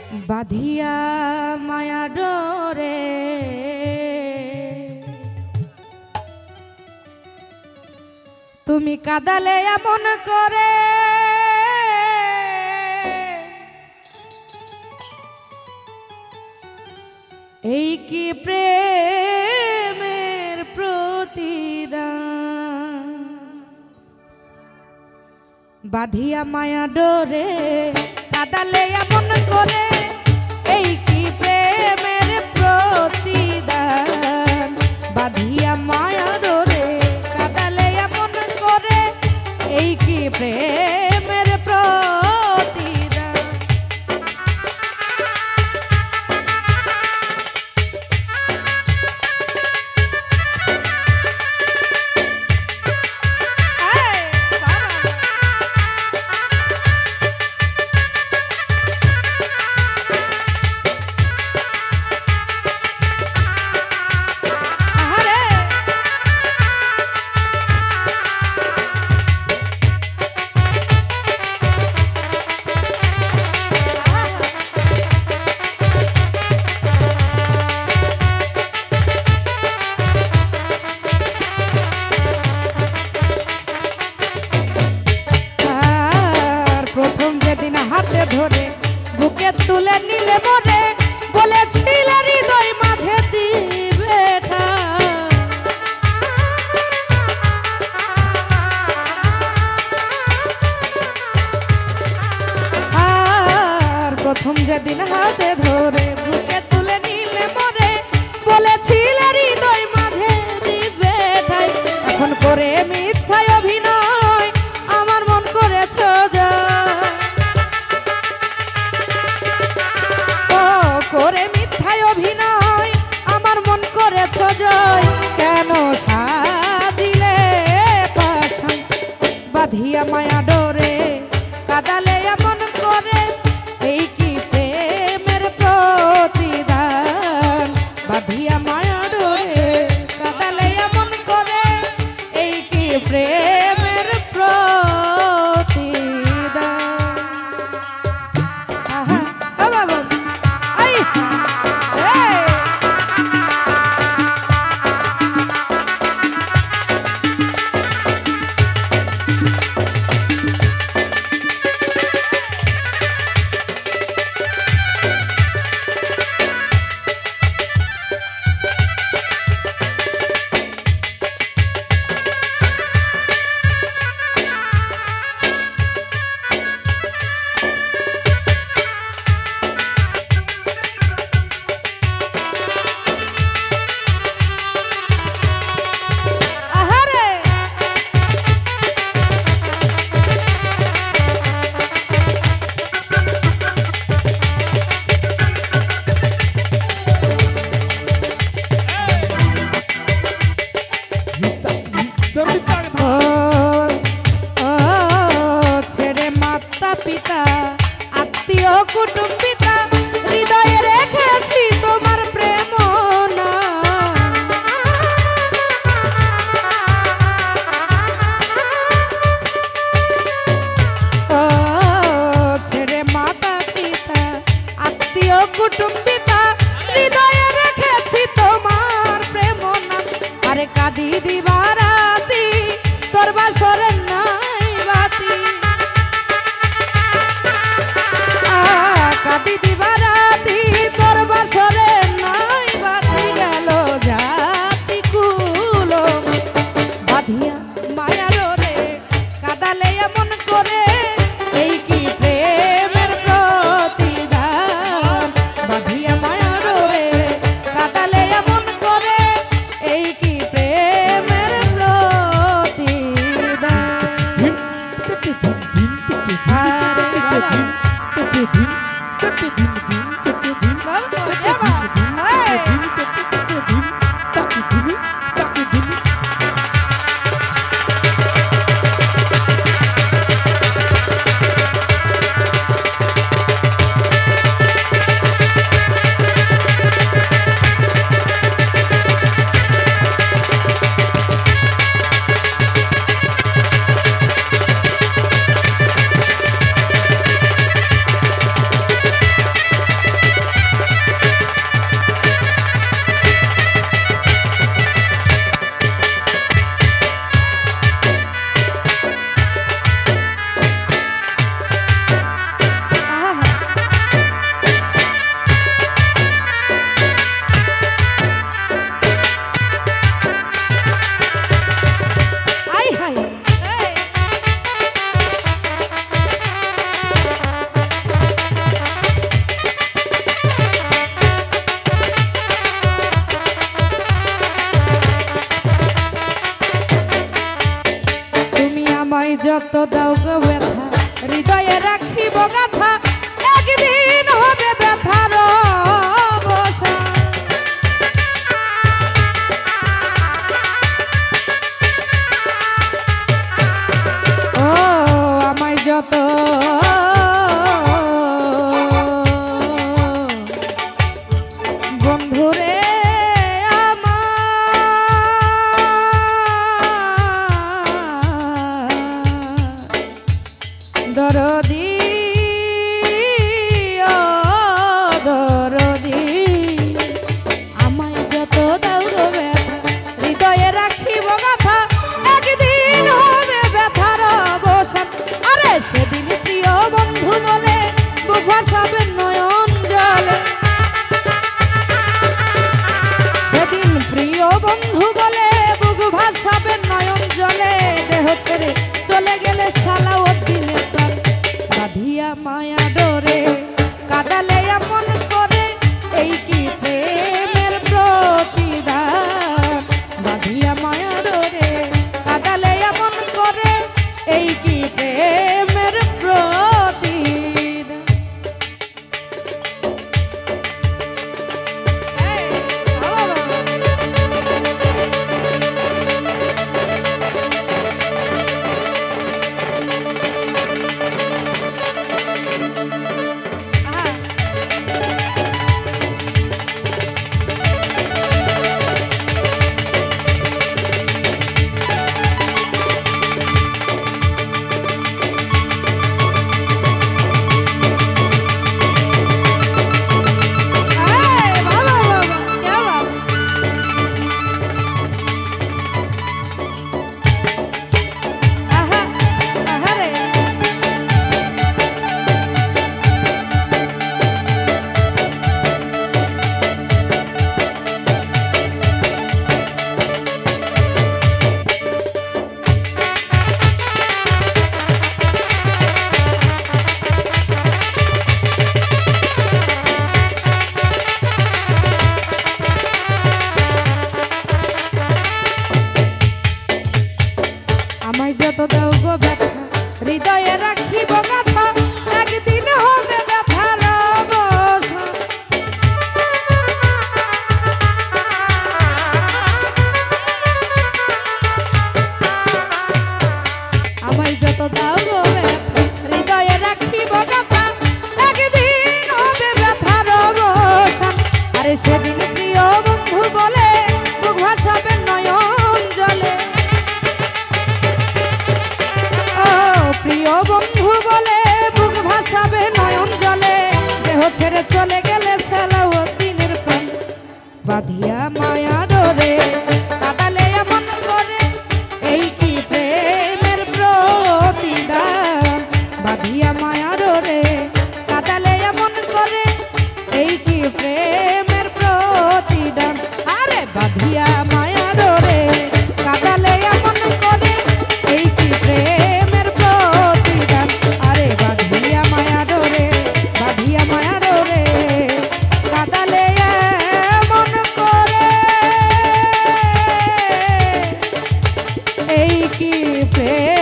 বাঁধিয়া মায়া ডোরে তুমি কাদালে এমন করে এই কি প্রেমের প্রতিদান বাঁধিয়া মায়া ডোরে কাদালে এমন করে এই কি প্রেমের প্রতিদান বাঁধিয়া মায়া ডোরে কাদালে এমন করে এই কি প্রেমের প্রতিদান হাতে ধরে বুকে তুলে নিলে মরে বলেছিল হৃদয় মাঝে দিবে আর প্রথম যেদিন হাতে ধরে বুকে তুলে নিলে মরে বলেছিল হৃদয় মাঝে দিবে ঠাই এখন করে মিথ্যায় অভিনয় আমার মন করেছ যা করে মিথ্যায় অভিনয় আমার মন করেছ জয় কেন সাজিলে পাশান বাঁধিয়া মায়া ডোরে কাদালে এমন করে এই কি প্রেমের প্রতিদান বাঁধিয়া মায়া ডোরে কাদালে এমন করে এই কি প্রেমের প্রতিদান আহা বাবা পিতা আত্মীয় কুটুম্বিতা হৃদয়ে রেখেছি তোমার প্রেম না ছেড়ে মাতা পিতা আত্মীয় কুটুম্বিতা হৃদয়ে রেখেছি তোমার প্রেম না আরে কাঁদি দিবারাতি তোর বাসরের নাই বাতি কাঁদি দিবারাতি তোর বাসরে নাই বাতি গেল জাতি কুলো বাঁধিয়া মায়া ডোরে কাদালে এমন করে এই কি প্রেমের প্রতিদান বাঁধিয়া মায়া ডোরে কাদালে এমন করে এই কি প্রেমের প্রতিদান ছেড়ে চলে গেলে সালাউদ্দিনের প্রাণ বাঁধিয়া মায়া ডোরে কাদালে এমন করে এই কি প্রেমের প্রতিদান বাঁধিয়া মায়া ডোরে কাদালে এমন করে এই কি প্রেমের প্রতিদান। আমায় যত দাও গো ব্যথা হৃদয়ে রাখিব গাথা একদিন হবে ব্যথার অবসান আমায় যত দাও গো ব্যথা হৃদয়ে রাখিব গাথা একদিন হবে ব্যথার অবসান আরে সেদিন প্রিয় বন্ধু বলে বুক ভাসাবে নয়ন জলে প্রিয় বন্ধু বলে বুক ভাসাবে নয়ন জলে দেহ ছেড়ে চলে গেলে সালাউদ্দিনের প্রাণ বাঁধিয়া মায়া ডোরে কাদালে এমন করে এই কি প্রেমের প্রতিদান বাঁধিয়া মায়া ডোরে কাদালে এমন করে এই কি প্রেমের প্রতিদান আরে বাঁধিয়া মায়া ডোরে কাদালে এমন করে এই কি প্রেমের প্রতিদান আরে বাঁধিয়া মায়া ডোরে কাদালে এমন করে এই কি প্রেম